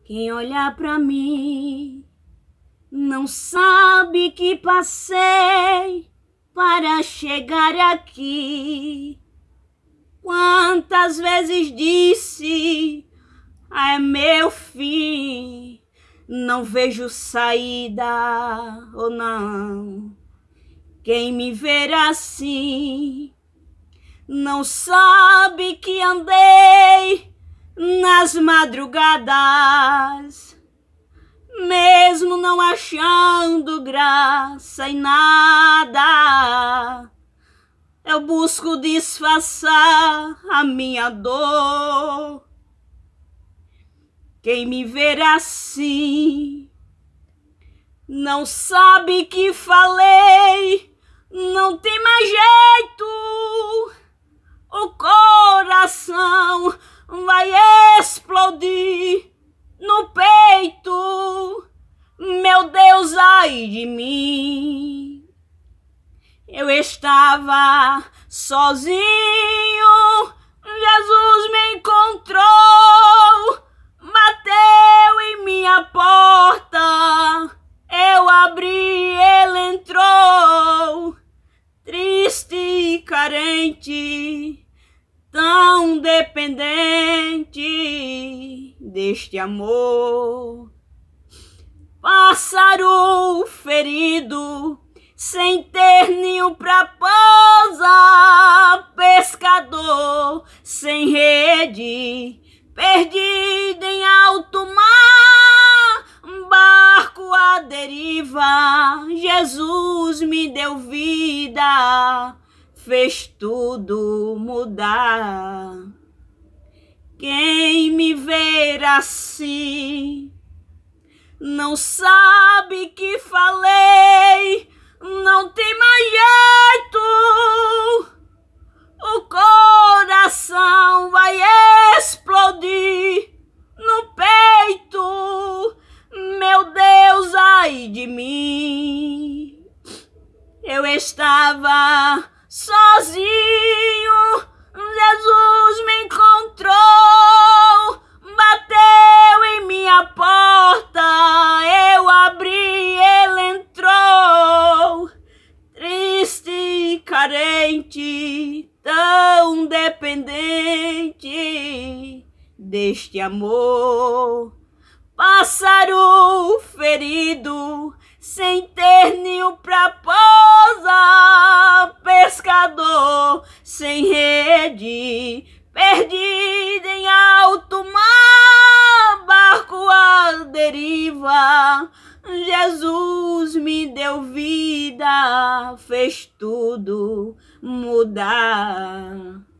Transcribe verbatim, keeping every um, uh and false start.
Quem olha pra mim não sabe que passei para chegar aqui. Quantas vezes disse, ah, é meu fim, não vejo saída ou não. Quem me ver assim não sabe que andei nas madrugadas, mesmo não achando graça em nada. Eu busco disfarçar a minha dor. Quem me ver assim não sabe que falei, não tem mais jeito. O coração vai explodir no peito. Meu Deus, ai de mim. Eu estava sozinho, Jesus me encontrou, bateu em minha porta, eu abri, ele entrou, triste e carente, tão dependente deste amor. Pássaro ferido, sem ter ninho pra pousar, pescador sem rede, perdido em alto mar, barco à deriva, Jesus me deu vida, fez tudo mudar. Quem me ver assim não sabe que falei, não tem mais jeito. O coração vai explodir no peito. Meu Deus, ai de mim. Eu estava sozinho, Jesus me encontrou, bateu em minha porta, eu abri, ele entrou, triste e carente, tão dependente deste amor. Pássaro ferido, sem ter ninho pra pousar, pescador sem rede, perdido em alto mar, barco à deriva, Jesus me deu vida, fez tudo mudar.